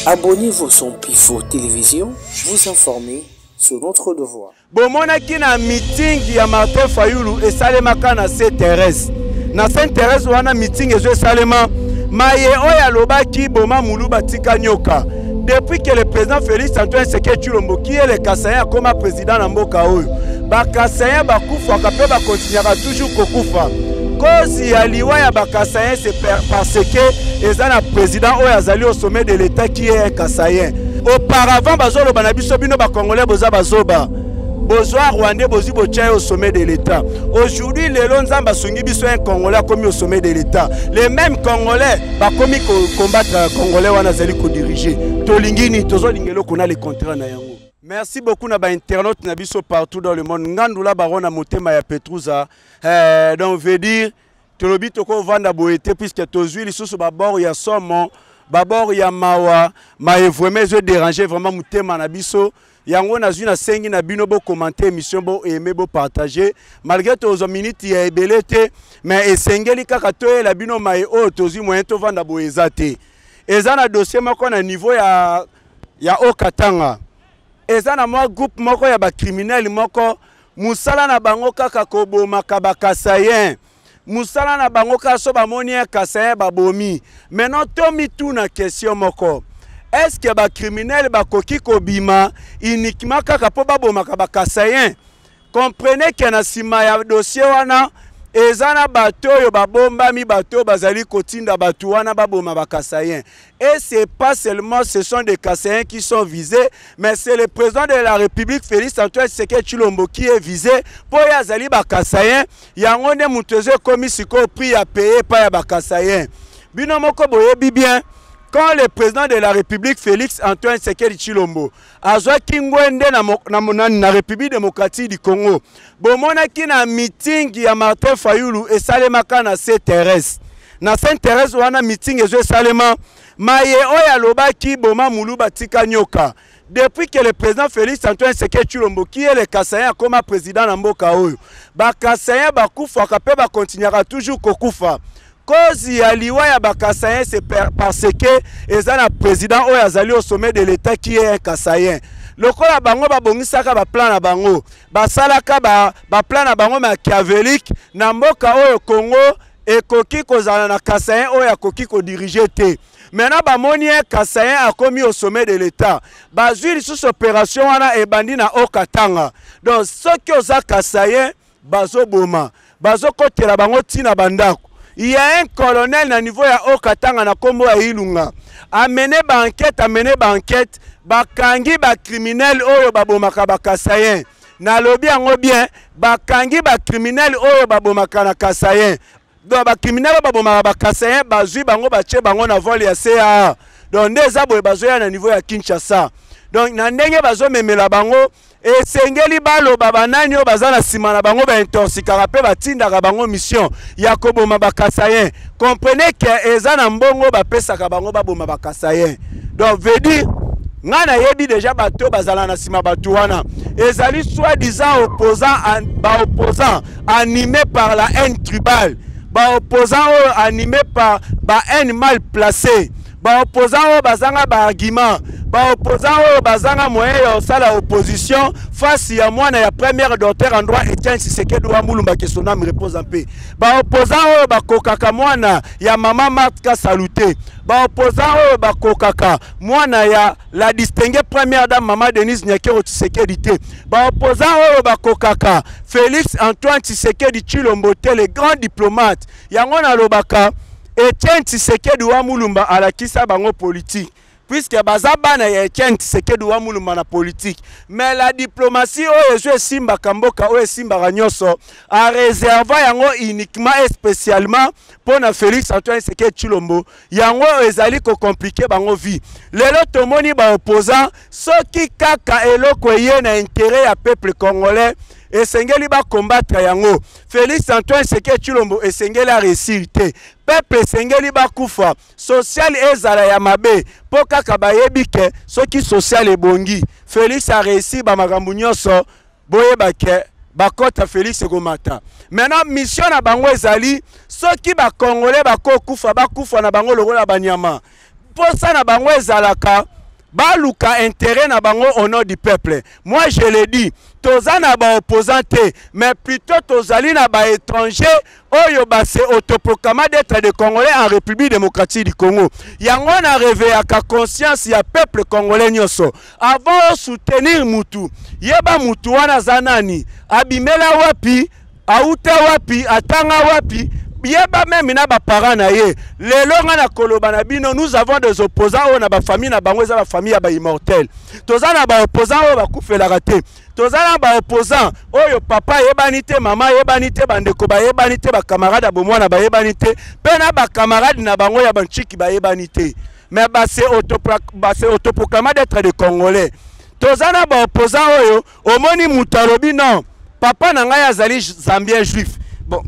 Abonnez-vous sur Pifo Télévision, vous informer sur notre devoir. Bomonaki na meeting ya Martin Fayulu esalemaka na Saint-Thérèse. Na Saint-Thérèse wana meeting ezo esalema maye oya lobaki boma mulu batika nyoka. Depuis que le président Félix Antoine Tshisekedi Tshilombo qui est le Kassaïen comme président na mboka oyo, ba Kassaïen bakufa kape ba continuera toujours kokufa. Cause ya liwa ya ba Kassaïen c'est parce que ezana président oyo azali au sommet de l'état qui est un Kassaïen. Auparavant bazolo banabiso bino ba Congolais boza bazoba. Bozoa Rwandais bozi bochaye au sommet de l'état. Aujourd'hui les Nzamba sungi biso un Congolais commis au sommet de l'état. Les mêmes Congolais ba commis combattre Congolais wana zali ko diriger. Tolingini tozo lingelo kona les contrats na yango. Merci beaucoup na ba internautes na biso partout dans le monde. Ngandula barona motema ya Petrouza. Donc veut dire tolobi toko vanda boete puisque tozui lisusu ba bord ya somo, ba bord ya mawa, ma vraiment je déranger vraiment motema na biso. Yango nazui na sengi na bino bo commenter émission bo aimer bo partager malgré tozo minutes ya ebelete mais esengeli kaka to la bino mai o tozi moyen to vanda bo ezate. Eza na dossier moko na niveau ya Okatanga. Eza na mo groupe moko ya ba criminel moko musala na bango kaka koboma ka ba Kassaïen. Musala na bango ka so ba moni Kassaïen ba bomi. Maintenant to mi tout na question moko. Est-ce que les criminels bakoki kobima uniquement kaka po babomaka ba Kassaïen? Comprenez que na sima ya dossier wana ezana bato yo babomba mi bato bazali kotinda bato wana baboma ba Kassaïen. Et c'est pas seulement ce sont des Kassaïens qui sont visés, mais c'est le président de la République Félix Antoine Tshisekedi Tshilombo qui est visé pour yazali ba Kassaïen. Yango ne mutezo komi siko prix à payer pa ya ba Kassaïen. Bino moko boyebi bien. Quand le président de la République Félix Antoine Tshisekedi Tshilombo azwa kingwende na République démocratique du Congo, bomonaki na meeting ya Martin Fayulu esalemaka na Saint-Thérèse. Na Saint-Thérèse wana meeting ezo esalema maye oya lobaki boma mulu batika nyoka. Depuis que le président Félix Antoine Tshisekedi Tshilombo qui est le Kassaïen comme président na mboka oyo, ba Kassaïen bakufa kape ba continuera toujours kokufa. Cause ya liwa ya ba Kassaïen c'est parce que ezana président oyo azali au sommet de l'état qui est un Kassaïen. Lokola bango ba bongisaka ba plan na bango, ba salaka ba plan na bango machiavélique na mboka oyo Congo ekoki kozala na Kassaïen oyo akoki ko diriger te. Maintenant ba moni Kassaïen a commis au sommet de l'état. Ba zui sous opération wana ebandi na Okatanga. Donc ceux qui oza Kassaïen bazo boma, bazo kotela bango tina bandako. Il y a un colonel na niveau ya Okatanga na kombo ya Ilunga. Amené ba enquête, bakangi ba criminel oyo babomaka ba Kassaïen. Na lobi yango bien, bakangi ba criminel oyo babomaka na Kassaïen. Donc ba criminel babomaka ba Kassaïen bazui bango bache bango na vol ya CA. Donc ndeza boye bazoya na niveau ya Kinshasa. Donc na ndenge bazo memela bango et sengeli balo baba nani o bazana sima na bango ba intoxikaka pe batindaka bango mission ya koboma ba Kassaïen. Comprenez que ezana mbongo ba pesaka bango baboma ba Kassaïen. Donc veut dire ngana yebi déjà bato bazala na sima bato wana ezali soi-disant opposants animés par la haine tribale, opposants animés par ba haine mal placée, opposants bazanga ba argument, opposants bazanga moyen ya sala opposition face ya mwana ya première docteur en droit Etienne Tshisekedi wa Mulumba que son âme repose en paix. Opposants bakokaka mwana ya mama Martha Saluté, opposants bakokaka mwana ya la distinguée première dame maman Denise Nyakero Tshisekedi te. Opposants bakokaka Félix Antoine Tshisekedi Tshilombo te, le grand diplomate yango na lobaka Etienne Tshisekedi wa Mulumba alakisa bango politique. Puisque bazabana ya Etienne Tshisekedi wa Mulumba na politique. Mais la diplomatie oyo ezo simba kamboka oyo simba ranyoso a réservé yango uniquement et spécialement pour na Félix Antoine Tshisekedi Tshilombo. Yango ezali ko compliquer bango vie. Lelo tomoni ba opposant soki kaka eloko ye na intérêt ya peuple congolais esengeli ba combattre yango. Félix Antoine Tshisekedi Tshilombo esengeli a réussir te. Peuple esengeli ba kufa. Social ezala ya mabe. Po kaka bayebi ke soki social ebongi. Félix a réussi ba makambo nyonso boyeba ke bakota Félix Egomata. Maintenant mission na bango ezali soki ba Congolais bakokufa na bango lokola banyama. posa na bango ezalaka baluka intérêt na bango au nom du peuple. Moi je le dis, toza na ba opposante, mais plutôt tozali na ba étranger oyo ba se autoproclamé d'être des Congolais en République démocratique du Congo. Yango na réveillé ka conscience ya peuple congolais nyoso. Avant soutenir mutu, yeba mutu wana zanani, abimela wapi, auta wapi, atanga wapi. Yeba même na ba parents na ye lelo nga na koloba na bino nous avons des opposants o na ba famille na bango za ba famille ya ba immortel toza na ba opposants o ba kufela raté toza na ba opposants oyo papa yebani te mama yebani te bandeko ba yebani te ba camarade bomwana ba yebani te pe na ba camarade na bango ya banchiki ba yebani te mais ba se autoproclamé d'être des Congolais toza na ba opposants oyo omoni mutalobi non papa na ngai azali zambien juif bon.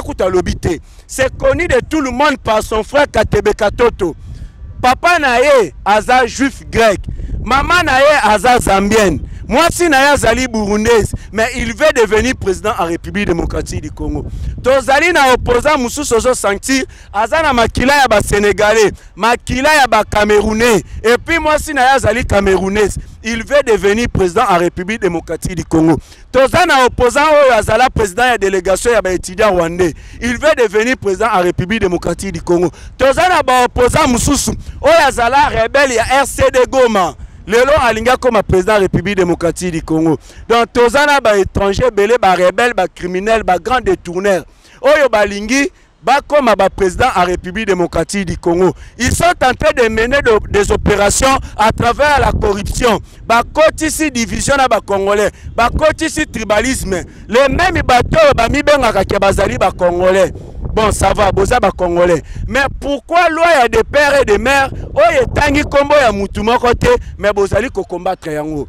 C'est connu de tout le monde par son frère Katebe Katoto. Papa nae aza juif grec. Maman nae aza zambienne. Moi si nae azali burundaise. Mais il veut devenir président en République démocratique du Congo. Tozali na opposant Moussou Sozo sentir aza na makila ya ba sénégalais, makila ya ba camerounais. Et puis moi si nae azali camerounaise. Il veut devenir président en République démocratique du Congo. Tozana opposant au azala président de la délégation ya ba étudiant rwandais. Il veut devenir président en République démocratique du Congo. Tozana ba opposant mususu au azala rebelle ya RCD Goma. Lelo alinga comme président de la République démocratique du Congo. Donc tozana ba étranger belé ba rebelle ba criminel ba grand détourneur. Oyo balingi comme président en République démocratique du Congo. Ils sont en train de mener des opérations à travers la corruption. Bakotisi division na ba Congolais. Bakotisi tribalisme. Les mêmes bateaux bamibengaka ke bazali ba Congolais. Bon, ça va, boza ba Congolais. Mais pourquoi loi ya des pères et des mères oye tangi kombo ya mutu moko te mais bozali ko combattre yango.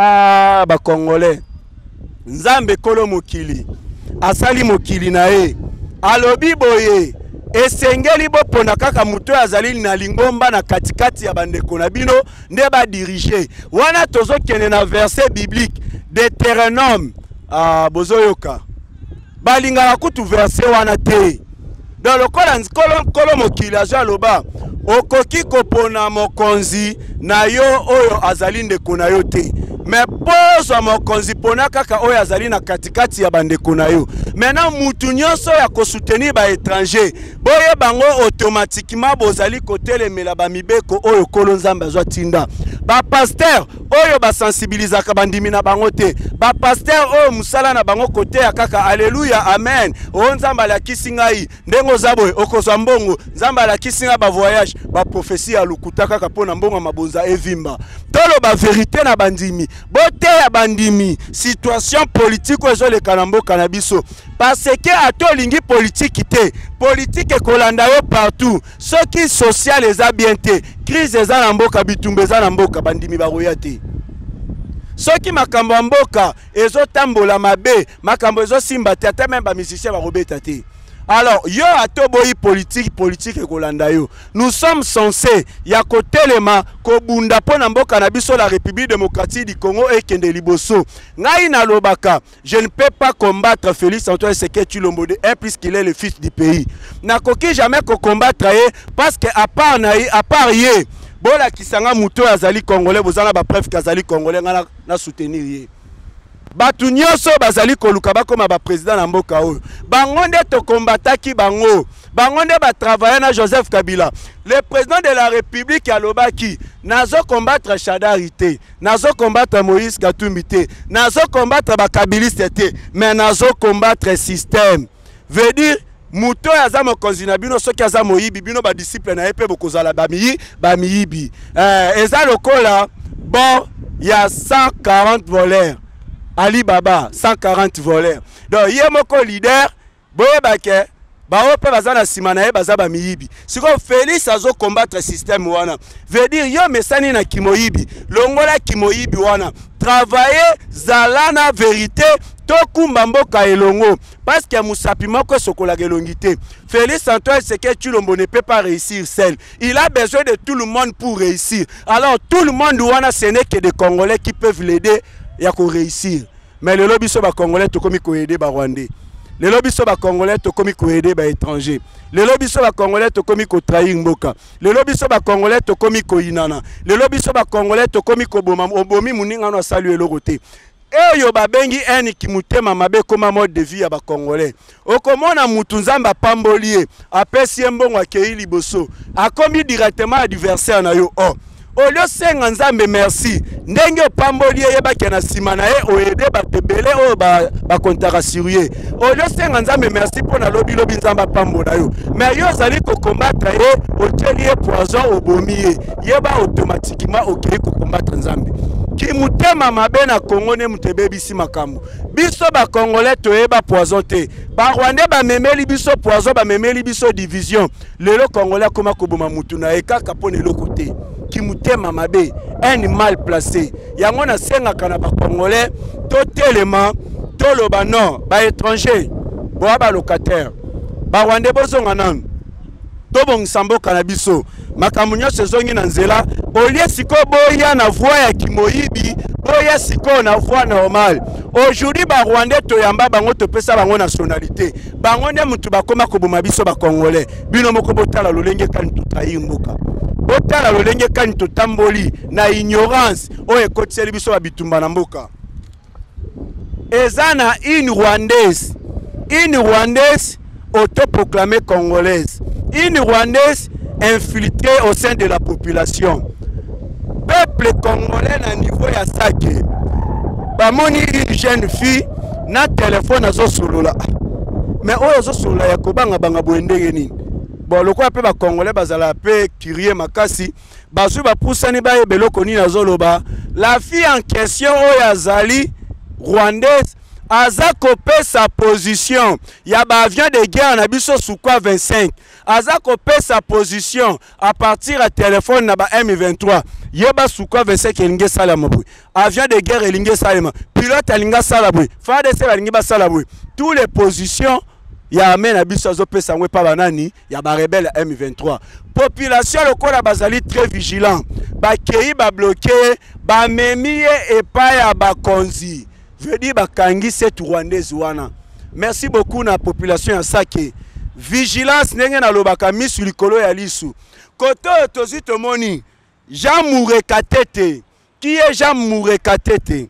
Ah ba Congolais. Nzambe kolo mokili. Asali mokili na e. Alobi boye esengeli bo pona kaka muto azali na lingomba na katikati ya bandeko na bino nde ba diriger wana tozo kene na verset biblique Deutéronome bozoyoka balinga kutu verset wana te dans le kolo mokili azaloba okoki kopona mokonzi na yo oyo azali ndeko na yo te mais poso mokonzi pona kaka oyo azali na katikati ya bandeko na yo maintenant mutu nyonso ya ko soutenir ba étranger boye bango automatiquement bozali kotelemela ba mibeko oyo kolo nzambe azwa tinda ba pasteur oyo ba sensibilisaka bandimi na bango te ba pasteur oyo musala na bango kote ya kaka alléluia amen o nzambe la kisingai ndengo zaboy okozwa mbongo nzambe la kisinga ba voyage ba prophétie ya lukuta kaka pona mbongo mabonza evimba tolo ba vérité na bandimi bote ya bandimi situation politique ozo le kanambo kanabiso parce que atolingi politique te politique ekolanda yo partout ce qui social eza bien te crise eza na mboka bitumba eza na mboka bandimi baroya te soki makambo ya mboka ezotambola mabe makambo ezosimba te ata même ba musicien barobeta te. Alors, yo atoboyi politique et kolandayo. Nous sommes censés ya kotelema ko bunda pona mboka na biso la République démocratique du Congo et kende liboso. Ngai na lobaka, je ne peux pas combattre Félix Antoine Tshisekedi Tshilombo puisqu'il est le fils du pays. Na koki jamais ko combattre parce que à part ye, bola kisanga muto azali congolais bozana ba preuve kazali congolais na soutenir ye. Batu nyonso bazali koluka bakoma ba président na mboka oyo bango nde to combataki bango nde ba travailler na Joseph Kabila le président de la République alobaki nazo combattre Shadari te nazo combattre Moïse Katumbi te nazo combattre ba kabiliste te mais nazo combattre système veut dire muto aza mokonzi na bino soki aza moyibi bino ba disciple na epe bokozala bamiyibi eza lokola bon il y a 140 voleurs Ali Baba 140 voleurs. Donc yemoko leader boye bake ba ope bazana simana e bazaba miyibi. Siko Félix azo combattre système wana. Veut dire yo mesani na kimoyibi. Longola kimoyibi wana. Travailler zalana vérité to kumba mboka elongo parce que musapi moko sokola gelongité. Félix Antoine Tshisekedi Tshilombo ne peut pas réussir seul. Il a besoin de tout le monde pour réussir. Alors tout le monde wana ce n'est que des Congolais qui peuvent l'aider ya ko réussir. Mais le lobby so ba Congolais to komi ko aider ba Rwandais. lelo biso ba congolais to komi ko aider ba étranger, lelo biso ba congolais to komi ko trahir mboka, lelo biso ba congolais to komi ko inana, lelo biso ba congolais to komi ko boma obomi muninga no salu eloko te. Eyo babengi eni kimutema mabe koma mode de vie ya ba congolais. Okomona mutu nzamba pambolie apesi mbongo akei liboso akomi directement adversaire na yo. Oh olio senga nzambe merci ndenge opamboli yebaki na sima na ye oede batebele o ba kontaka sirie olio senga nzambe merci pona lobi nzamba pambola yo mais yo zali ko combattre ye oteli ye poison obomi ye yeba automatiquement okei ko combattre nzambe ki mutema mabe na Congo ne mutebebisi makambo biso ba congolais toyeba poison te ba rwandais ba memeli biso poison ba memeli biso division lelo congolais koma koboma mutu na ekaka pona eloko te qui mutema mabe un mal placé yango na senga kana ba congolais totalement toloba non ba étranger boa ba locataire ba rwandais bozonga nan to bon sambo kana biso makambo nyonso ezongi na nzela olie siko boya na voie ya kimoyibi boya siko na voie normal aujourd'hui ba rwandais toyamba bango topesa bango nationalité bango nde mutu bakoma koboma biso ba congolais bino moko botala lolenge kani totayi mboka botala lolenge kani totamboli na ignorance oyo ekotiseli biso babitumba na mboka ezana une rwandaise autoproclamée congolaise, une rwandaise infiltrée au sein de la population. Peuple congolais na niveau ya sake bamoni une jeune fille na téléphone azo solola mais oyo zo solola ya kobanga banga boendenge nini. Bon, le quoi peut ba congolais bazala pe curie makasi bazu ba pusani ba ebeloko ni nazoloba la fille en question oyo azali rwandaise aza kopé sa position ya ba avion de guerre na biso Sukhoi 25 aza kopé sa position à partir à téléphone na ba M23 yeba Sukhoi 25 elinge sala mabwe avion de guerre elinge salema pilote elinga sala bwe FARDC elinge ba sala bwe tous les positions ya amena biso azopesa ngwe pa banani ya ba rebelle M23 population lokola bazali très vigilant ba kei ba bloqué ba memi et pas ya ba konzi veut dire ba kangi cette rwandaise wana. Merci beaucoup na population ya sake vigilance ndenge na lobaka misu likolo ya lisu koto tozi tomoni Jean Mourekatete qui est Jean Mourekatete.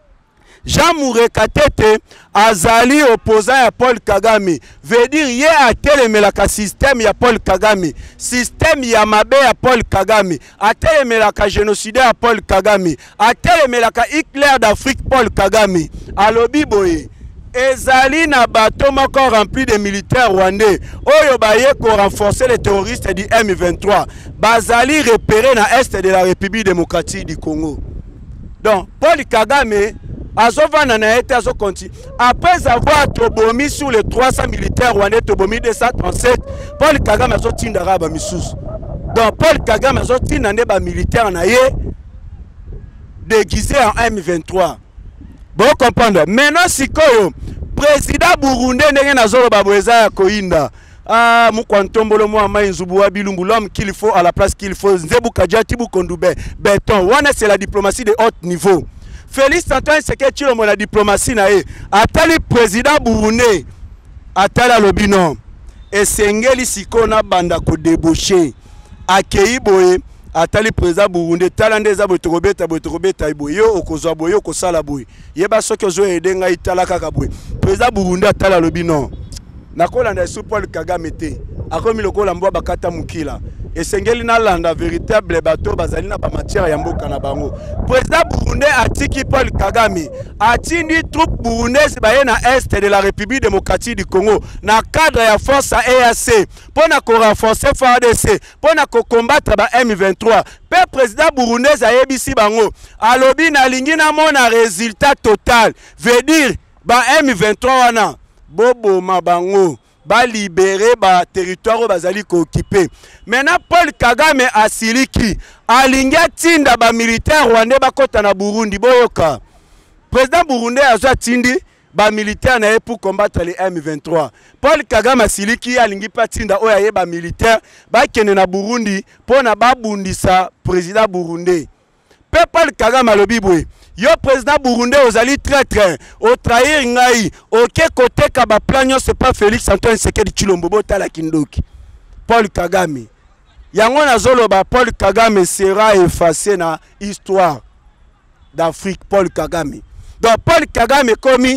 Jean Mourekatete azali opposant à Paul Kagame veut dire yé a telemelaka système ya Paul Kagame système ya mabe ya Paul Kagame a telemelaka génocide à Paul Kagame a telemelaka Hitler d'Afrique Paul Kagame alobi boye ezali na bateau moko rempli de militaires rwandais oyo baye ko renforcer les terroristes du M23 bazali repéré na est de la République démocratique du Congo. Donc Paul Kagame azovana na été azo continue après avoir tobomi sur les 300 militaires rwandais tobomi 237 Paul Kagame azo tinda raba misusu. Donc Paul Kagame azo tinda ne ba militaire na ye déguisé en M23. Bon comprendre. Maintenant sikoyo président Burundi ndenge nazolo babweza ya koinda mukwantombolo mwa mainzubu wa bilumbu l'homme qu'il faut à la place qu'il faut nzebu kajati bu kondube béton wana c'est la diplomatie de haut niveau. Félix Antoine Tshisekedi Tshilombo la diplomatie na ye atali président Burundi atala lobino esengeli sikona banda ko débaucher akei boye atali président Burundi tala ndeza botokobeta iboye yo okozwa boye okosala boye yeba soki ozo edenga itala kaka boye président Burundi atala lobino nakolanda sous Paul Kagame te akomi lokola mbwa bakata mukila esengeli na landa véritable bateau bazali na ba matière ya mboka na bango. Président Burundi atiki Paul Kagame atindi troupe burundaise baye na est de la République démocratique du Congo na cadre ya force EAC pona ko renforcer FARDC pona ko combattre ba M23 pe président burundaise ayebisi bango alobi na lingi na mona résultat total veut dire ba M23 wana bobo mabango ba libérer ba territoire bazali ko occuper. Maintenant Paul Kagame asiliki alinga tinda ba militaire rwandais bakota na Burundi boyoka. Président Burundi azwa tindi ba militaire na pour combattre les M23. Paul Kagame asiliki alingi pa tinda oya ye ba militaire ba kene na Burundi pona ba bundisa président Burundi. Pe Paul Kagame alobi boye Yo président burundais ozali traître, au trahir ngai, ok côté kaba plan c'est pas Félix Antoine Tshisekedi Tshilombo botala kindoki. Paul Kagame. Yango nazoloba Paul Kagame sera effacé na histoire d'Afrique. Paul Kagame. Donc Paul Kagame commis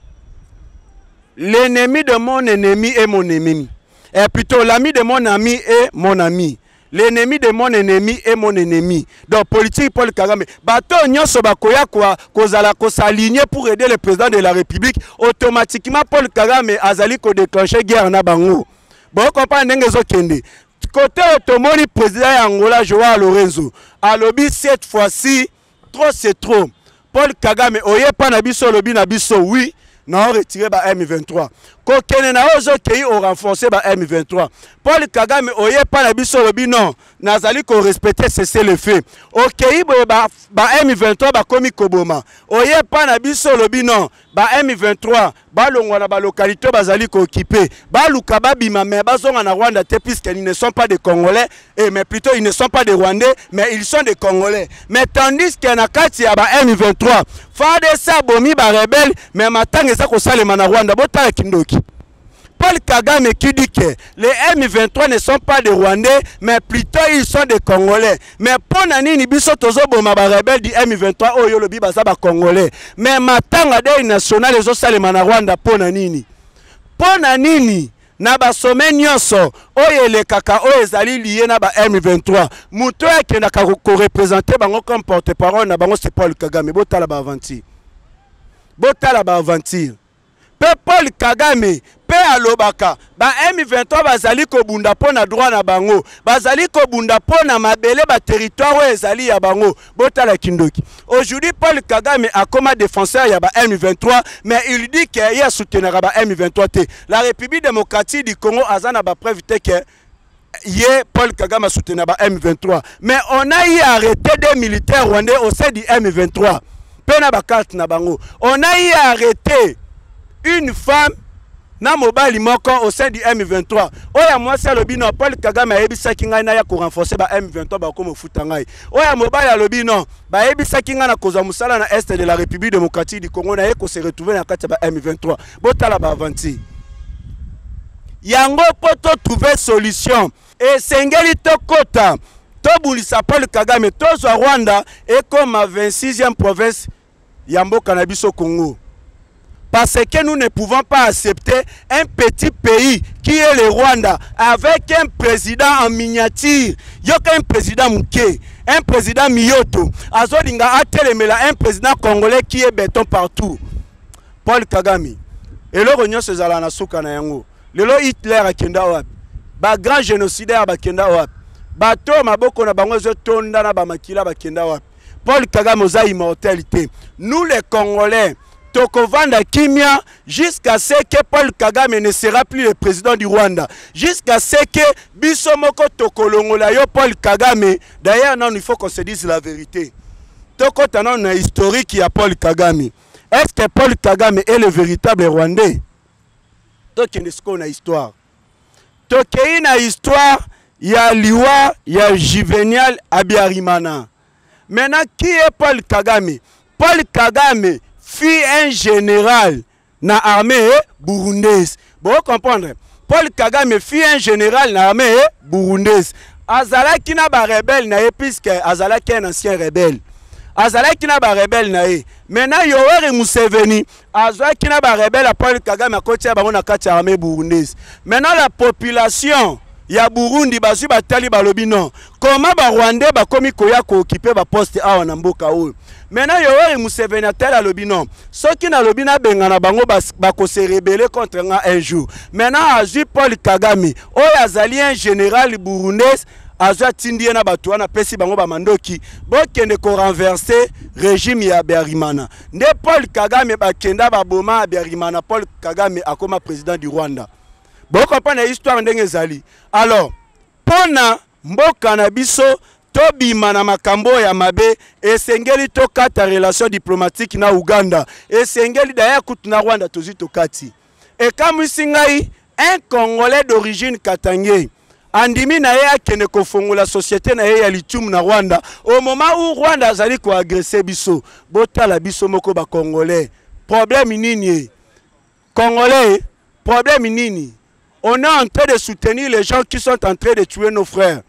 l'ennemi de mon ennemi est mon ennemi. Et plutôt l'ami de mon ami est mon ami. L'ennemi de mon ennemi est mon ennemi. Donc politique Paul Kagame. Bato nyonso bakoya kozala ko s'aligner pour aider le président de la République. Automatiquement Paul Kagame azali ko déclencher guerre na bango. Bon comprendre ndenge zokende. Côté automoni président Angola Joao Lorenzo. Alobi cette fois-ci trop c'est trop. Paul Kagame oye pa na biso lobi na biso oui. Non, retiré par M23. Kokene na ozo kei o renforcer par M23. Paul Kagame oye pa na biso lobi non. Nazali ko respecter cesser le fait. Okei ba M23 ba komi koboma. Oye pa na biso lobi non. Ba M23 ba longwa na ba localité bazali ko occuper. Ba luka ba bima mais bazonga na Rwanda te puisqu'ils ne sont pas des Congolais mais plutôt ils ne sont pas des Rwandais mais ils sont des Congolais. Mais tandis que na kati ya ba M23 fade sa bomi ba rebelle mais matanga za ko salema na Rwanda botala kindoki. Paul Kagame qui dit que les M23 ne sont pas des Rwandais, mais plutôt ils sont des Congolais. Mais pour nani biso tozo boma ba rebelle du M23 oyo lobi baza ba Congolais. Mais matanga de national ezo salema na Rwanda pour nani. Pour nani na ba sommet nyonso oyo le kaka oyo ezali lié na ba M23. Muto yake na ko représenter bango comme porte-parole na bango c'est Paul Kagame. Botala ba aventure. Botala ba aventure. Paul Kagame pe alobaka ba M23 bazali ko bunda pona droit na bango bazali ko bunda pona mabele ba territoire ezali ya bango botala kindoki. Aujourd'hui Paul Kagame a comme défenseur ya ba M23 mais il dit que il soutenira ba M23 te. La République démocratique du Congo azana ba preuve te que Paul Kagame soutenir ba M23 mais on a y arrêté des militaires rwandais au sein du M23 pena ba carte na bango. On a y arrêté une femme na mobali moko au sein du M23. Oya mwasi alobi non Paul Kagame ayebisaki ngai na ya ko renforcer ba M23 ba ko mofuta ngai. Oya mobali alobi non ba yebisaki ngai na koza musala na est de la République démocratique du Congo na ye ko se retrouver na kati ba M23. Botala ba avanti. Yango poto trouver solution et sengeli to kota to bulisa Paul Kagame to zo Rwanda et comme ma 26e province yamboka na biso Congo. Parce que nous ne pouvons pas accepter un petit pays qui est le Rwanda avec un président en miniature. Il y a un président Mouké, un président Miyoto. Azolinga atelemela un président congolais qui est béton partout. Paul Kagame. Et le Rognon se zala na suka na yango. Lelo Hitler akenda wapi. Ba grand génocidaire bakenda wapi. Bato maboko na bango zo tonda na ba makila bakenda wapi. Paul Kagame oza immortalité. Nous les Congolais Tokovanda Kimia jusqu'à ce que Paul Kagame ne sera plus le président du Rwanda. Jusqu'à ce que Bisomoko Tokolongola yo Paul Kagame. D'ailleurs, non, il faut qu'on se dise la vérité. Toko tanon na historique ya Paul Kagame. Est-ce que Paul Kagame est le véritable Rwandais? Tokenesko na histoire. Tokei na histoire ya Liwa ya Juvenal Abiyarimana. Maintenant, qui est Paul Kagame? Paul Kagame fut un général na armée burundaise. Bon, comprendre. Paul Kagame fut un général na armée burundaise. Azalaki na ba rebelle na puisque azalaki un ancien rebelle. Azalaki na ba rebelle na ye. Maintenant Yoweri Museveni azalaki na ba rebelle à Paul Kagame a côté ba na kati armée burundaise. Maintenant la population ya Burundi bazu batali balobi non. Comment ba Rwandais ba komi koya ko occuper ba poste awa na mboka oyo. Maintenant Yoweri Museveni atela alobi non. Soki na lobi na bengana bango ba ko se rebeller contre nga un jour. Maintenant azu Paul Kagame oyo azali un général burundais azwa tindie na batu wana pesi bango ba mandoki bokende ko renverser régime ya Abiyarimana. Nde Paul Kagame bakenda ba boma Abiyarimana Paul Kagame akoma président du Rwanda. Boko pa na histoire ndenge ezali. Alors, pona mboka na biso tobima na makambo ya mabe esengeli tokata relation diplomatique na Uganda. Esengeli d'ailleurs kutu na Rwanda tozi tokati. Et comme singai un Congolais d'origine katangé andimi na ye akende kofongola société na ye ya lithium na Rwanda au moment où Rwanda azali ko agresser biso botala biso moko ba congolais problème nini congolais problème nini on est en train de soutenir les gens qui sont en train de tuer nos frères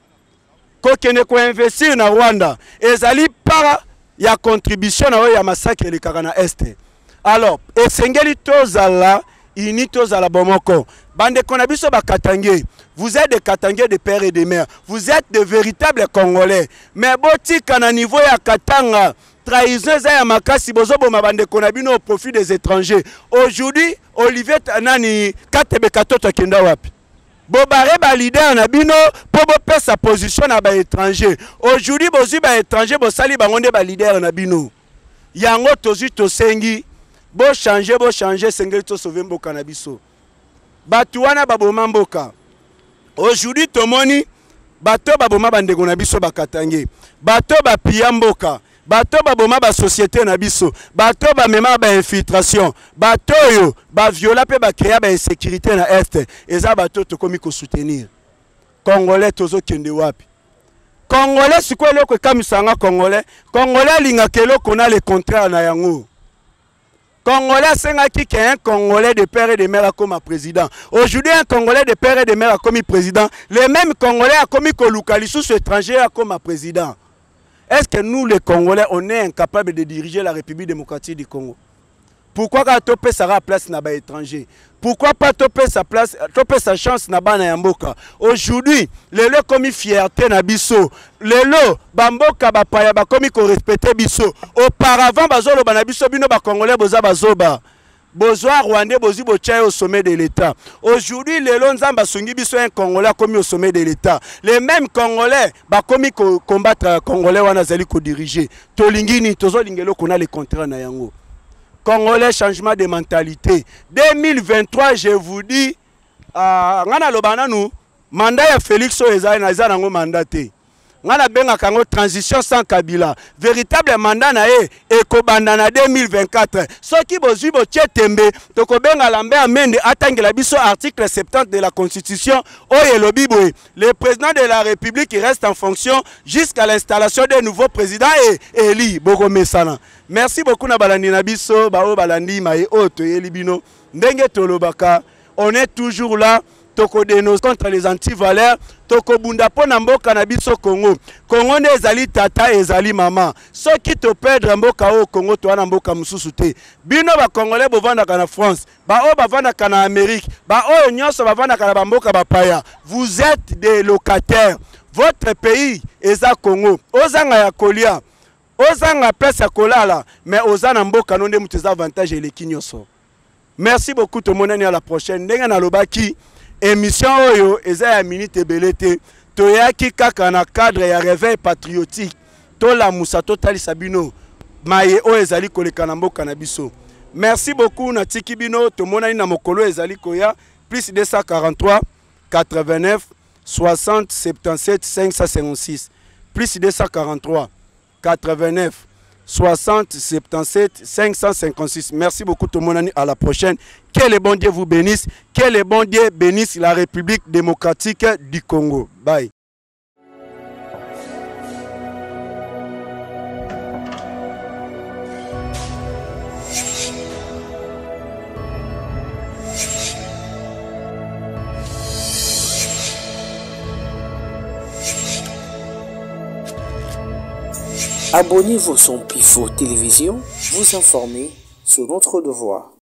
kokende ko investir na Rwanda ezali para ya contribution na ya massacre le kaka na este alors esengeli tozala ini tozala bomoko bande konabiso ba katangé. Vous êtes des Katangais de père et de mère. Vous êtes de véritables Congolais. Mais botika na niveau ya Katanga, trahison za ya makasi bozo bo mabande konabino au profit des étrangers. Aujourd'hui, Olivier Nani Katebe Katoto kenda wapi. Bobare ba leader na bino po bo pe sa position na ba étranger. Aujourd'hui bozu ba étranger bo sali ba ngonde ba leader na bino. Yango tozu to sengi bo changer sengeli to sauver mboka na biso. Batu wana baboma mboka. Aujourd'hui, tomoni, bato baboma bandeko na biso bakatange, bato ba piyamboka, bato baboma ba société na biso, bato ba mema ba infiltration, bato yo ba viola pe ba créer ba insécurité na est, eza bato to komi ko soutenir. Congolais tozo kende wapi? Congolais siko eloko kamisanga Congolais, Congolais linga kelo kona le contraire na yango. Congolais sengaki qu'un Congolais de père et de mère comme président. Aujourd'hui, un Congolais de père et de mère comme président. Les mêmes Congolais a commis Kolukali sous étranger comme président. Est-ce que nous, les Congolais, on est incapables de diriger la République démocratique du Congo? Pourquoi pas topé sa place na ba étranger? Pourquoi pas topé sa place, topé sa chance na ba na yamboka? Aujourd'hui, les lots commis fierté na biso. Les lots bamboka ba paya ba commis ko respecter biso. Auparavant bazolo ba na biso bino ba congolais boza bazoba. Bozoa rwandais bozi bo tchaye au sommet de l'État. Aujourd'hui, les lots nzamba sungi biso un congolais commis au sommet de l'État. Les mêmes congolais ba commis ko combattre congolais wana zali ko diriger. Tolingini tozo lingelo kona le contrat na yango. Congolais, changement de mentalité. 2023, je vous dis, ngana lobana nou, mandat ya Félix Oezai na zanango mandaté. Ngana benga kango transition sans Kabila. Véritable mandat na ekobanda na 2024. Soki bozui bo tchetembe, toko benga lambe amende atangela biso article 70 de la Constitution oye lobiboe. Le président de la République reste en fonction jusqu'à l'installation des nouveaux présidents et éli Boko Mesana. Merci beaucoup na balandi na biso, bao balandi maye oto yelibino. Ndenge tolobaka, on est toujours là. Toko dénonce contre les anti-valeurs, toko bunda po na mboka na biso Congo. Congo ne ezali tata ezali mama. Ceux qui te perdre mboka au Congo to na mboka mususu te. Bino ba Congolais bovanda na France, ba o bavanda na Amérique, ba o nyonso bavanda na mboka ba paya. Vous êtes des locataires. Votre pays eza Congo. Ozanga ya kolia. Ozanga place ya kolala, mais ozana mboka nonde muteza avantage et les kinyoso. Merci beaucoup tout le monde, à la prochaine. Ndenga na lobaki émission oyo eza ya minute belete toyaki kaka na cadre ya réveil patriotique to la musa totali sabino maye o ezali koleka na mboka na biso. Merci beaucoup na tiki bino to monani na mokolo ezali koya plus 243 89 60 77 556 plus 243 89 60 77 556. Merci beaucoup tout le monde. À la prochaine. Que le bon Dieu vous bénisse. Que le bon Dieu bénisse la République démocratique du Congo. Bye. Abonnez-vous sur Pifo Télévision, vous informer sur notre devoir.